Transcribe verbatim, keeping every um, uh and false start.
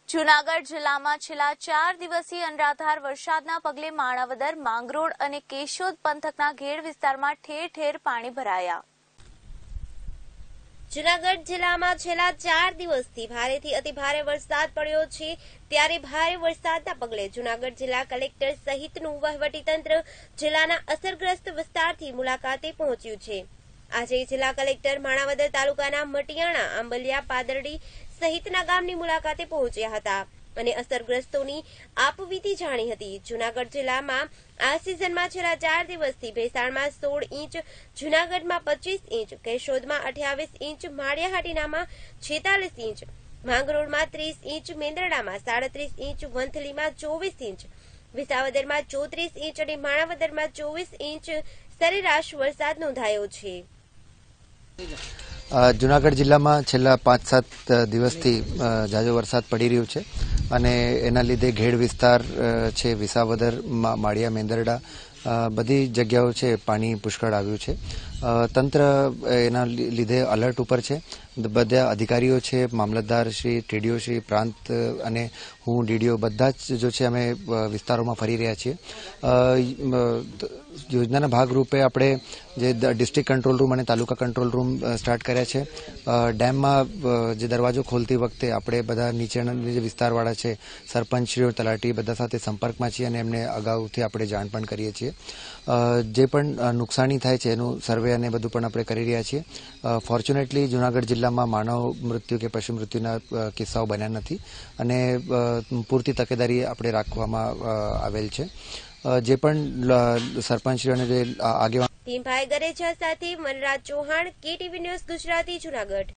જૂનાગઢ જિલ્લામાં છેલ્લા ચાર દિવસથી અનરાધાર વરસાદના પગલે માણાવદર, માંગરોળ અને કેશોદ પંથકના ઘેડ વિસ્તારમાં ઠેર ઠેર પાણી ભરાયા. જૂનાગઢ જિલ્લામાં છેલ્લા ચાર દિવસથી ભારેથી અતિભારે વરસાદ પડ્યો છે. ત્યારે ભારે વરસાદના પગલે જૂનાગઢ જિલ્લા કલેક્ટર સહિતનું વહીવટીતંત્ર જિલ્લાના અસરગ્રસ્ત વિસ્તારથી મુલાકાતે પહોંચ્યું છે. આજે જિલ્લા કલેક્ટર માણાવદર તાલુકાના મટિયાણા, આંબલિયા, પાદરડી સહિતના ગામની મુલાકાતે પહોંચ્યા હતા અને અસરગ્રસ્તોની આપવીતી જાણી હતી. જૂનાગઢ જિલ્લામાં આ સિઝનમાં છેલ્લા ચાર દિવસથી ભેસાણમાં સોળ ઇંચ, જૂનાગઢમાં પચીસ ઇંચ, કેશોદમાં અઠ્યાવીસ ઇંચ, માળિયાહાટીનામાં છેતાલીસ ઇંચ, માંગરોળમાં ત્રીસ ઇંચ, મેંદરડામાં સાડત્રીસ ઇંચ, વંથલીમાં ચોવીસ ઇંચ, વિસાવદરમાં ચોત્રીસ ઇંચ અને માણાવદરમાં ચોવીસ ઇંચ સરેરાશ વરસાદ નોંધાયો છે. જૂનાગઢ જિલ્લામાં છેલ્લા પાંચ સાત દિવસથી ઝાઝો વરસાદ પડી રહ્યો છે અને એના લીધે ઘેડ વિસ્તાર છે, વિસાવદર, માળિયા, મેંદરડા બધી જગ્યાઓ છે પાણી પુષ્કળ આવ્યું છે. તંત્ર એના લીધે અલર્ટ ઉપર છે. બધા અધિકારીઓ છે, મામલતદાર શ્રી, ટીડીઓ શ્રી, પ્રાંત અને હું ડીડીઓ બધા જ જો છે અમે વિસ્તારોમાં ફરી રહ્યા છીએ. યોજનાના ભાગરૂપે આપણે જે ડિસ્ટ્રિક્ટ કંટ્રોલ રૂમ અને તાલુકા કંટ્રોલ રૂમ સ્ટાર્ટ કર્યા છે. ડેમમાં જે દરવાજો ખોલતી વખતે આપણે બધા નીચેના જે વિસ્તારવાળા છે, સરપંચશ્રીઓ, તલાટી બધા સાથે સંપર્કમાં છીએ અને એમને અગાઉથી આપણે જાણ પણ કરીએ છીએ. જે પણ નુકસાની થાય છે એનું સર્વે અને બધું પણ આપણે કરી રહ્યા છીએ. ફોર્ચ્યુનેટલી જૂનાગઢ જિલ્લામાં માનવ મૃત્યુ કે પશુ મૃત્યુના કિસ્સાઓ બન્યા નથી અને પૂરતી તકેદારી આપણે રાખવામાં આવેલ છે. જે પણ સરપંચશ્રીઓ અને જે આગેવાન ટીમ ભાઈ ગરેજા સાથે મનરાજ ચૌહાણ, કેટીવી ન્યૂઝ ગુજરાતી, જૂનાગઢ.